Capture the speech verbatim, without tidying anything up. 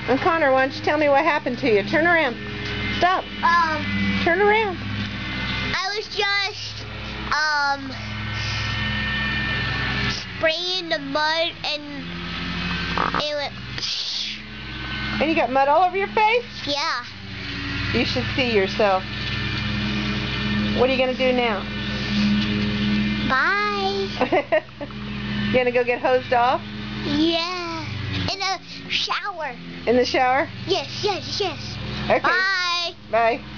And Connor, why don't you tell me what happened to you? Turn around. Stop. Um, Turn around. I was just, um, spraying the mud and it went, And you got mud all over your face? yeah. You should see yourself. What are you going to do now? Bye. You going to go get hosed off? Yeah. In a shower. In the shower? Yes, yes, yes. Okay. Bye. Bye.